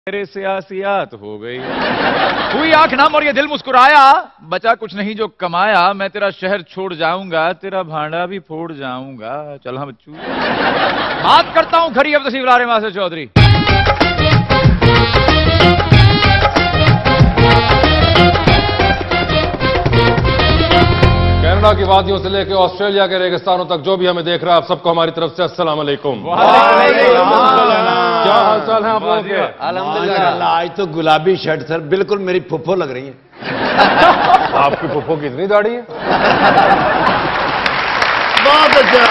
मेरे सियासियात हो गई। हुई आंख नम और ये दिल मुस्कुराया, बचा कुछ नहीं जो कमाया, मैं तेरा शहर छोड़ जाऊंगा, तेरा भांडा भी फोड़ जाऊंगा। चल हाँ बच्चू, बात करता हूं खरी अब तसीफ लारे मासे चौधरी। कनाडा की वादियों से लेकर ऑस्ट्रेलिया के रेगिस्तानों तक जो भी हमें देख रहा है, आप सबको हमारी तरफ से अस्सलाम वालेकुम। क्या हाल चाल है आप लोगों के? अल्हम्दुलिल्लाह। आज तो गुलाबी शर्ट सर, बिल्कुल मेरी फुफ्फो लग रही है। आपकी फुफ्फो की इतनी दाढ़ी है? बहुत अच्छा।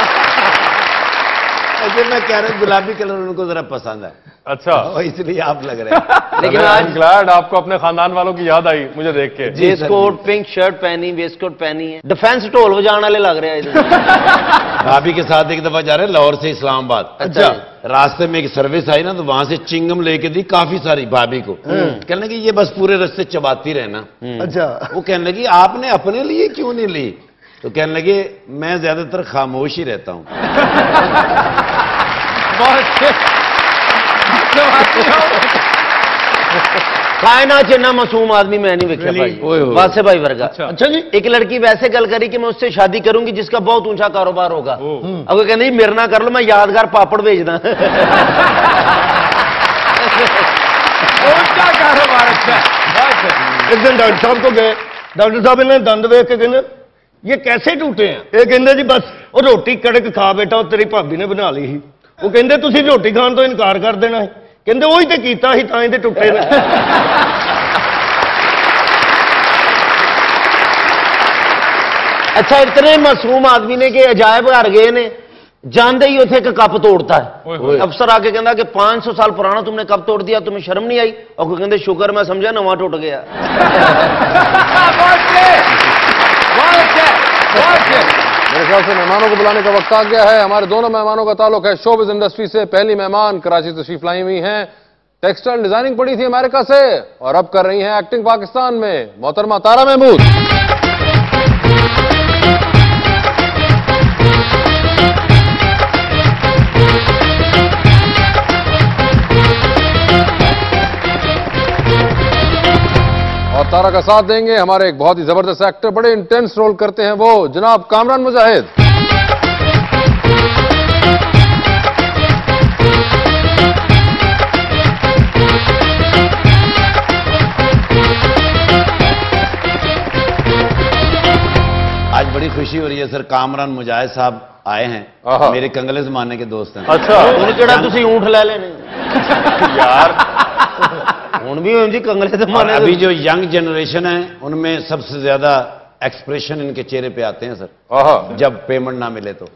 ऐसे मैं कह रहा हूँ गुलाबी कलर उनको जरा पसंद है। अच्छा, इसलिए आप लग रहे हैं। लेकिन आज ग्लैड आपको अपने खानदान वालों की याद आई मुझे देख के। वेस्ट कोट, पिंक शर्ट पहनी, वेस्ट कोट पहनी है, डिफेंस ढोल बजाने वाले लग रहे हैं। भाभी के साथ एक दफा जा रहे हैं लाहौर से इस्लामाबाद। अच्छा, रास्ते में एक सर्विस आई ना, तो वहां से चिंगम लेके दी काफी सारी भाभी को। कहने लगी ये बस पूरे रास्ते चबाती रहना। अच्छा, वो कहने लगी आपने अपने लिए क्यों नहीं ली? तो कहने लगे मैं ज्यादातर खामोश ही रहता हूं। कायना चिन्ना मासूम आदमी मैं नहीं देखा भाई, वासे भाई वर्गा। अच्छा जी, एक लड़की वैसे गल करी कि मैं उससे शादी करूंगी जिसका बहुत ऊंचा कारोबार होगा। अब वो कहने मेरे ना कर लो, मैं यादगार पापड़ भेजना। ऊंचा कारोबार। अच्छा, एक दिन डॉक्टर साहब को गए, डॉक्टर साहब ने दंद वेख के कहने ये कैसे टूटे हैं? ये कहते जी बस वो रोटी कड़क खा बेटा, और तेरी भाभी ने बना ली ही। वो कहते तुसी रोटी खान तो इनकार कर देना है। कहते वही तो कीता ही, तां ही ते टुटे ने। अच्छा, इतने मासूम आदमी ने कि अजायब घर गए ने, जानते ही उसे एक कप तोड़ता है। अफसर आके कहता कि 500 साल पुराना तुमने कप तोड़ दिया, तुम्हें शर्म नहीं आई? और कोई कहते शुक्र मैं समझा नवा टूट गया। मेरे ख्याल से मेहमानों को बुलाने का वक्त आ गया है। हमारे दोनों मेहमानों का ताल्लुक है शोबिज़ इंडस्ट्री से। पहली मेहमान कराची तशरीफ लाई हुई हैं, टेक्सटाइल डिजाइनिंग पढ़ी थी अमेरिका से और अब कर रही हैं एक्टिंग पाकिस्तान में, मोहतरमा तारा महमूद। और तारा का साथ देंगे हमारे एक बहुत ही जबरदस्त एक्टर, बड़े इंटेंस रोल करते हैं वो, जनाब कामरान मुजाहिद। आज बड़ी खुशी हो रही है सर, कामरान मुजाहिद साहब आए हैं, मेरे कंगले जमाने के दोस्त हैं। अच्छा, ऊंट ले लेने यार भी जी कंगले जमाने। अभी जो यंग जनरेशन है उनमें सबसे ज्यादा एक्सप्रेशन इनके चेहरे पे आते हैं सर, जब पेमेंट ना मिले तो।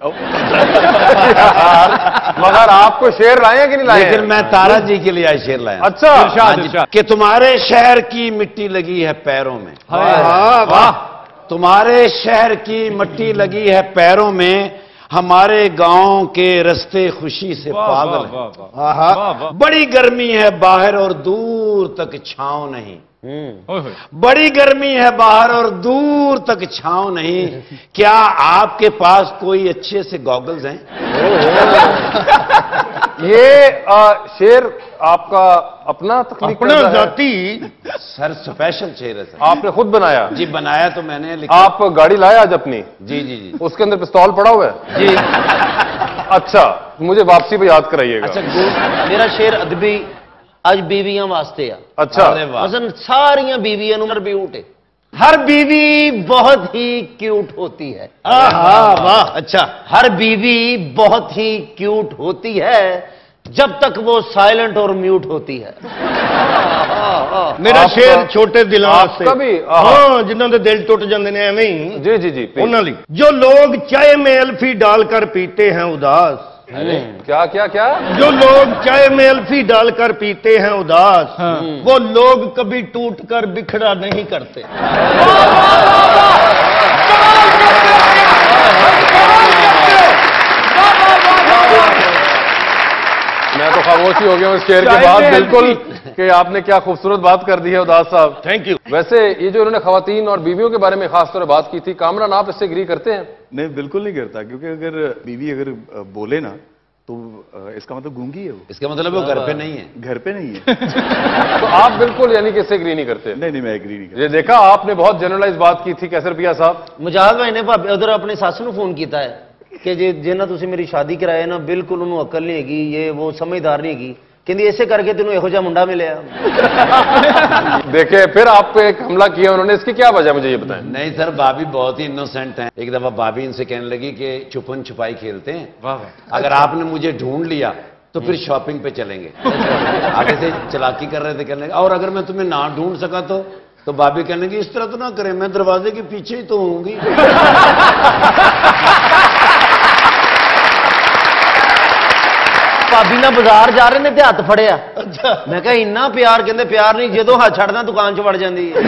मगर आपको शेर लाए हैं कि नहीं लाए? लेकिन मैं तारा जी के लिए आज शेर लाया। अच्छा, कि तुम्हारे शहर की मिट्टी लगी है पैरों में, वाह, तुम्हारे शहर की मिट्टी लगी है पैरों में, हमारे गांव के रास्ते खुशी से पागल हैं। बड़ी गर्मी है बाहर और दूर तक छांव नहीं, बड़ी गर्मी है बाहर और दूर तक छांव नहीं, क्या आपके पास कोई अच्छे से गॉगल्स हैं? ये शेर आपका अपना तख्लीक अपना जाती सर स्पेशल शेर है सर। आपने खुद बनाया? जी बनाया तो मैंने, लिखा। आप गाड़ी लाए आज अपनी? जी जी जी। उसके अंदर पिस्तौल पड़ा हुआ है जी। अच्छा, मुझे वापसी पे याद कराइएगा। अच्छा, मेरा शेर अदबी आज बीवियां वास्ते आ। अच्छा, मसलन सारियां बीवियां उम्र भी उठे, हर बीवी बहुत ही क्यूट होती है। वाह, अच्छा, हर बीवी बहुत ही क्यूट होती है जब तक वो साइलेंट और म्यूट होती है। मेरा शेर छोटे दिलों से, आपका भी? हाँ, जिन्हों के दिल टूट जाते हैं एवं ही। जी जी जी, उन्होंने जो लोग चाय में अल्फी डालकर पीते हैं उदास। अरे क्या क्या क्या? जो लोग चाय में अल्फी डालकर पीते हैं उदास, वो लोग कभी टूट कर बिखरा नहीं करते। मैं तो खामोशी हो गया हूँ इस शेर के बाद, बिल्कुल, कि आपने क्या खूबसूरत बात कर दी है उदास साहब। Thank you. वैसे ये जो इन्होंने खवातीन और बीवियों के बारे में खासतौर पर बात की थी, कामरान आप इससे एग्री करते हैं? नहीं, बिल्कुल नहीं करता, क्योंकि अगर बीवी अगर बोले ना तो इसका मतलब गूंगी है वो। इसका मतलब वो घर पे नहीं है। घर पे नहीं है। तो आप बिल्कुल यानी कि इससे एग्री नहीं करते? नहीं, मैं एग्री नहीं करता। ये देखा, आपने बहुत जनरलाइज बात की थी कैसर पिया साहब। मजाक भाई ने भाभी उधर अपनी सस ਨੂੰ फोन किया है कि जे ना तुसी मेरी शादी कराए ना बिल्कुल उन्होंने अकल नहीं हैगी, ये वो समझदार नहीं हैगी, कहती ऐसे करके तेन एहो जा मुंडा मिले। देखे फिर आप पे एक हमला किया उन्होंने, इसकी क्या वजह मुझे ये बताएं। नहीं सर, भाभी बहुत ही इनोसेंट हैं। एक दफा भाभी इनसे कहने लगी कि छुपन छुपाई खेलते हैं, अगर आपने मुझे ढूंढ लिया तो फिर शॉपिंग पे चलेंगे। आगे से चलाकी कर रहे थे, कहने लगे और अगर मैं तुम्हें ना ढूंढ सका तो भाभी कहने लगी इस तरह तो ना करें, मैं दरवाजे के पीछे ही तो होंगी। भाभी ना बाजार जा रहे ने ते हथ फड़िया। मैं कहा इन्ना प्यार, कहते प्यार नहीं, जो हाथ छड़ना दुकान च वड़ जाती है।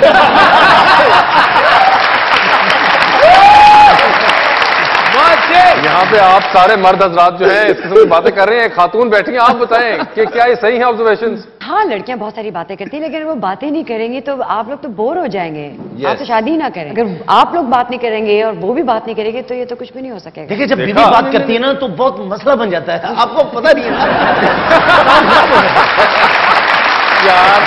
यहाँ पे आप सारे मर्द हजरात जो हैं इस किस्म की बातें कर रहे हैं, खातून बैठी हैं, आप बताएं कि क्या ये सही है ऑब्जर्वेशंस? हाँ, लड़कियां बहुत सारी बातें करती हैं, लेकिन वो बातें नहीं करेंगी तो आप लोग तो बोर हो जाएंगे। आप तो शादी ही ना करें। अगर आप लोग बात नहीं करेंगे और वो भी बात नहीं करेगी तो ये तो कुछ भी नहीं हो सकेगा। देखिए जब बीवी बात करती है ना तो बहुत मसला बन जाता है, आपको पता नहीं है ना। यार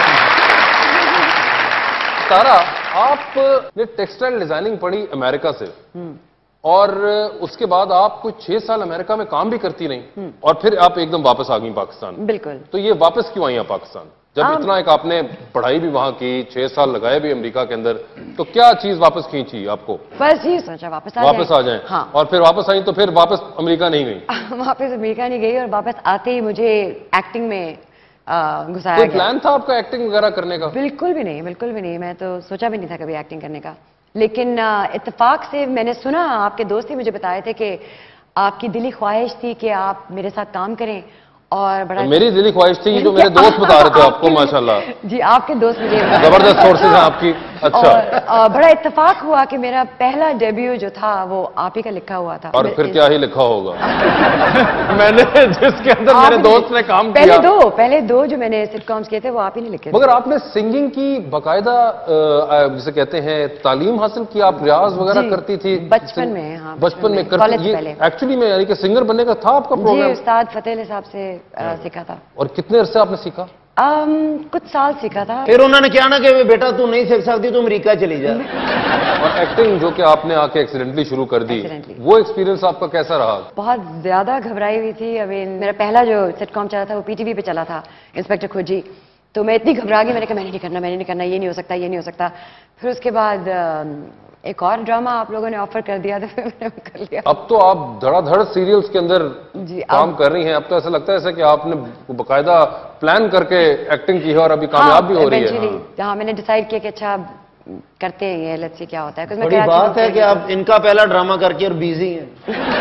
तारा, आपने टेक्सटाइल डिजाइनिंग पढ़ी अमेरिका से और उसके बाद आप कुछ 6 साल अमेरिका में काम भी करती रही और फिर आप एकदम वापस आ गई पाकिस्तान। बिल्कुल। तो ये वापस क्यों आई हैं पाकिस्तान, जब इतना एक आपने पढ़ाई भी वहां की, 6 साल लगाए भी अमेरिका के अंदर, तो क्या चीज वापस खींची आपको? बस ये सोचा वापस आ जाएं। हाँ। और फिर वापस आई तो फिर वापस अमेरिका नहीं गई? वापस अमेरिका नहीं गई और वापस आते ही मुझे एक्टिंग में घुसाया कोई गया। प्लान था आपका एक्टिंग वगैरह करने का? बिल्कुल भी नहीं, बिल्कुल भी नहीं। मैं तो सोचा भी नहीं था कभी एक्टिंग करने का, लेकिन इत्तेफाक से मैंने सुना, आपके दोस्त ही मुझे बताए थे कि आपकी दिली ख्वाहिश थी कि आप मेरे साथ काम करें और बड़ा मेरी दिली ख्वाहिश थी, ये जो मेरे दोस्त बता रहे थे आपको, माशाल्लाह जी आपके दोस्त मुझे जबरदस्त सोर्सेज हैं आपकी। अच्छा। और बड़ा इत्तेफाक हुआ कि मेरा पहला डेब्यू जो था वो आप ही का लिखा हुआ था। और फिर क्या ही लिखा होगा? मैंने जिसके अंदर मेरे दोस्त ने काम किया, पहले दो जो मैंने सिटकॉम्स किए थे वो आप ही ने लिखे थे। मगर आपने सिंगिंग की बाकायदा जिसे कहते हैं तालीम हासिल की, आप रियाज वगैरह करती थी बचपन में? हाँ, बचपन में करती। एक्चुअली में यानी कि सिंगर बनने का था आपका प्रोग्राम? जी, उस्ताद फतेह अली साहब से सीखा था। और कितने अरसे आपने सीखा? कुछ साल सीखा था। फिर उन्होंने क्या ना कि बेटा तू नहीं सीख सकती, तू अमेरिका चली जा। और एक्टिंग जो कि आपने आके एक्सीडेंटली शुरू कर दी, वो एक्सपीरियंस आपका कैसा रहा? बहुत ज्यादा घबराई हुई थी। अभी मेरा पहला जो सिटकॉम चला था वो पीटीवी पे चला था, इंस्पेक्टर खोजी। तो मैं इतनी घबरा गई, मैंने कहा मैंने नहीं करना, ये नहीं हो सकता, ये नहीं हो सकता। फिर उसके बाद एक और ड्रामा आप लोगों ने ऑफर कर दिया तो फिर मैंने कर लिया। अब तो आप धड़ाधड़ सीरियल्स के अंदर काम कर रही हैं। अब तो ऐसा लगता है कि आपने बाकायदा प्लान करके एक्टिंग की है और अभी कामयाब भी हो रही है। हाँ, मैंने डिसाइड किया कि अच्छा करते हैं ये, लेट्स सी क्या होता है। बड़ी बात है कि आप इनका पहला ड्रामा करके और बिजी हैं।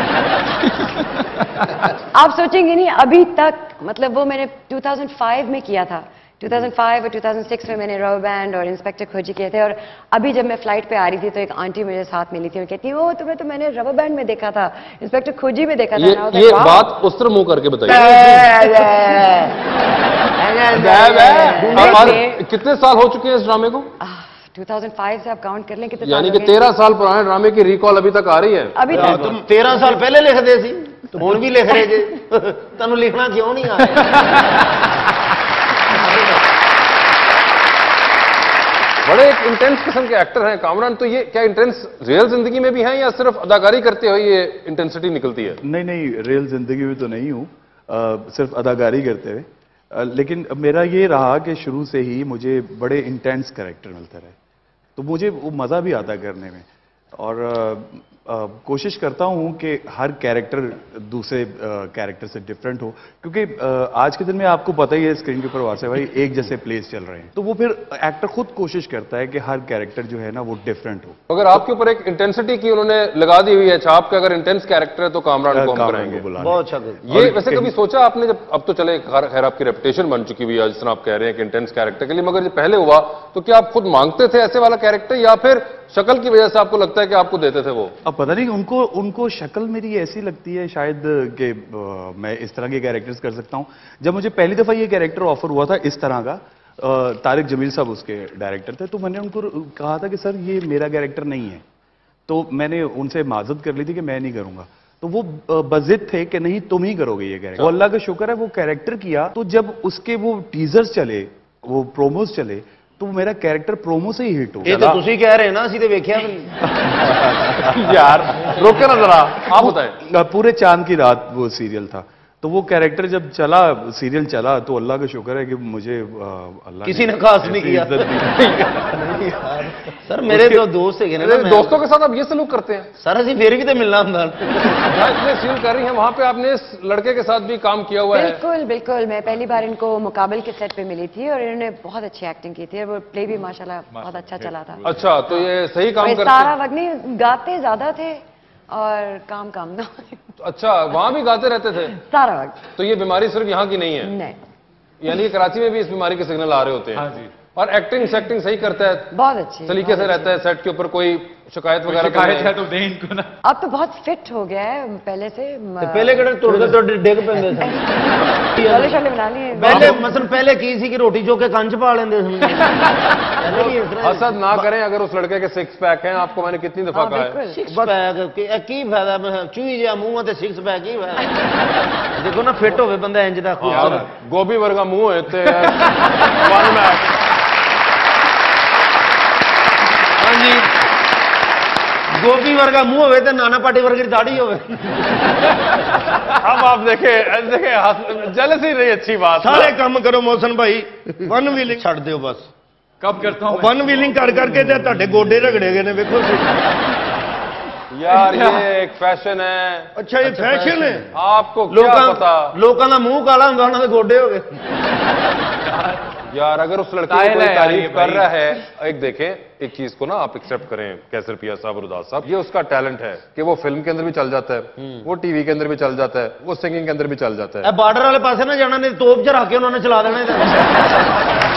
आप सोचेंगे नहीं, अभी तक मतलब वो मैंने 2005 में किया था। 2005 और 2006 में मैंने रबर बैंड और इंस्पेक्टर खोजी किए थे। और अभी जब मैं फ्लाइट पे आ रही थी तो एक आंटी मुझे साथ मिली थी और कहती वो तुम्हें तो मैंने रबर बैंड में देखा था, इंस्पेक्टर खोजी में देखा था। ये बात उस तरह मुंह करके बताइए। कितने साल हो चुके हैं इस ड्रामे को? 2005 से आप काउंट कर लें कितने, यानी कि 13 साल पुराने ड्रामे की रिकॉल अभी तक आ रही है। अभी तक तुम 13 साल पहले लिख दे सी, हुण भी लिख रहे जे, तनु लिखना क्यों नहीं आ रहा? बड़े एक इंटेंस किस्म के एक्टर हैं कामरान। तो ये क्या इंटेंस रियल जिंदगी में भी हैं या सिर्फ अदाकारी करते हुए ये इंटेंसिटी निकलती है? नहीं, रियल जिंदगी में तो नहीं हूँ, सिर्फ अदाकारी करते हुए। लेकिन मेरा ये रहा कि शुरू से ही मुझे बड़े इंटेंस कैरेक्टर मिलते रहे, तो मुझे वो मज़ा भी आता करने में। और कोशिश करता हूँ कि हर कैरेक्टर दूसरे कैरेक्टर से डिफरेंट हो, क्योंकि आज के दिन में आपको पता ही है स्क्रीन के ऊपर वासे भाई एक जैसे प्लेस चल रहे हैं, तो वो फिर एक्टर खुद कोशिश करता है कि हर कैरेक्टर जो है ना वो डिफरेंट हो। अगर आपके ऊपर एक इंटेंसिटी की उन्होंने लगा दी हुई है छाप, अगर इंटेंस कैरेक्टर है तो कामरान को हम कराएंगे। बहुत अच्छा। ये वैसे कभी सोचा आपने, जब अब तो चले खैर आपकी रेपुटेशन बन चुकी हुई है जिस तरह आप कह रहे हैं कि इंटेंस कैरेक्टर के लिए, मगर ये पहले हुआ तो क्या आप खुद मांगते थे ऐसे वाला कैरेक्टर या फिर शक्ल की वजह से आपको लगता है कि आपको देते थे वो? अब पता नहीं, उनको शक्ल मेरी ऐसी लगती है शायद कि मैं इस तरह के कैरेक्टर्स कर सकता हूं। जब मुझे पहली दफा ये कैरेक्टर ऑफर हुआ था इस तरह का, तारिक जमील साहब उसके डायरेक्टर थे, तो मैंने उनको कहा था कि सर ये मेरा कैरेक्टर नहीं है, तो मैंने उनसे माजत कर ली थी कि मैं नहीं करूंगा। तो वो बजिद थे कि नहीं तुम ही करोगे ये कैरेक्टर। वो अल्लाह का शुक्र है वो कैरेक्टर किया, तो जब उसके वो टीजर्स चले, वो प्रोमोस चले, तो मेरा कैरेक्टर प्रोमो से ही हिट हो गया। ये तो तुसी कह रहे हैं ना, असी तो वेख्या यार रोके ना जरा, आप बताएं। पूरे चांद की रात वो सीरियल था, तो वो कैरेक्टर जब चला, सीरियल चला, तो अल्लाह का शुक्र है कि मुझे अल्लाह किसी ने खास नहीं किया। सर मेरे तो दोस्त है ना, दोस्तों के साथ आप ये सलूक करते हैं? सर असी फिर भी तो मिलना होंदा। इसमें सीन कर रही हैं, वहां पे आपने इस लड़के के साथ भी काम किया हुआ है? बिल्कुल बिल्कुल, मैं पहली बार इनको मुकाबल के सेट पे मिली थी और इन्होंने बहुत अच्छी एक्टिंग की थी और वो प्ले भी माशाल्लाह बहुत अच्छा चला था। अच्छा, तो ये सही काम करते सारा वक्त नहीं गाते ज्यादा थे और काम काम ना। अच्छा, वहां भी गाते रहते थे सारा वक्त? तो ये बीमारी सिर्फ यहाँ की नहीं है? नहीं, यानी कराची में भी इस बीमारी के सिग्नल आ रहे होते हैं? हाँ जी। और एक्टिंग सेक्टिंग सही करता है? बहुत अच्छी तरीके से रहता है सेट के ऊपर? कोई शिकायत वगैरह? शिकायत है तो दे इनको ना। अब तो बहुत फिट हो गया है पहले से। पहले कड़े तोड़ते डिग पेंदे थे। शोले शोले बना लिए पहले मसलन पहले की सी कि रोटी जो के कंच पा लेंदे थे। हसद ना करें, अगर उस लड़के के सिक्स पैक हैं, आपको मैंने कितनी दफा कहा है। सिक्स पैक की फायदा, चूही जा मुंह ते सिक्स पैक ही फायदा। देखो ना फिट होवे बंदा इंज दा खूबसूरत। गोभी वर्गा मुंह है ते वन मैच। हाँ जी, गोभी वर्गा मुंह होवे ते नाना पाटी वर्गी दाढ़ी होवे। अब आप देखे जेलसी नहीं अच्छी बात। सारे काम करो मोहसन भाई, वन व्हीलिंग छड़ दियो बस। कब करता हूँ वन व्हीलिंग कर करके ते ਤੁਹਾਡੇ गोडे रगड़े गए ने, देखो यार ये एक फैशन है। अच्छा ये फैशन है? आपको क्या पता? लोगों का मुंह काला हुंदा, उन्हां दे गोडे हो गए। यार अगर उस लड़के की कोई तारीफ कर रहा है, एक देखें, एक चीज को ना आप एक्सेप्ट करें कैसर पिया साहब और उदास साहब, ये उसका टैलेंट है कि वो फिल्म के अंदर भी चल जाता है, वो टीवी के अंदर भी चल जाता है, वो सिंगिंग के अंदर भी चल जाता है। बॉर्डर वाले पासे ना जाना, नहीं तोप चढ़ा के उन्होंने चला देना।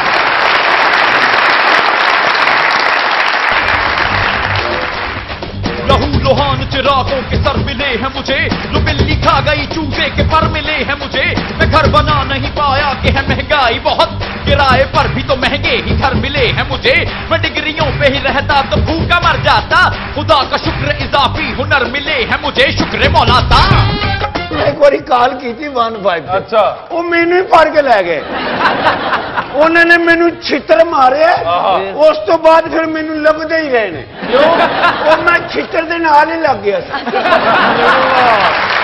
लोहान चिरागों के सर मिले हैं मुझे, जो बिल्ली खा गई चूजे के पर मिले हैं मुझे। मैं घर बना नहीं पाया कि है महंगाई बहुत, किराए पर भी तो महंगे ही घर मिले हैं मुझे। मैं डिग्रियों पे ही रहता तो भूखा मर जाता, खुदा का शुक्र इजाफी हुनर मिले हैं मुझे, शुक्र मौला दा। एक बारी कॉल की थी 15। अच्छा, वो मैनू ही फड़ के लै गए। उन्होंने मैनू छितर मारे, उस तो बाद फिर मैनू लभदे ही रहे ने। क्यों? मैं छितर दे नाल ही लग गया।